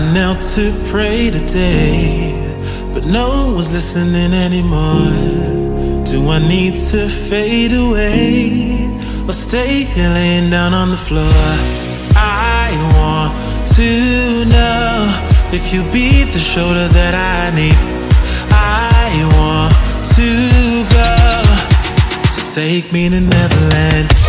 knelt to pray today, but no one's listening anymore. Do I need to fade away or stay here laying down on the floor? I want to know if you'll be the shoulder that I need. I want to go, so take me to Neverland.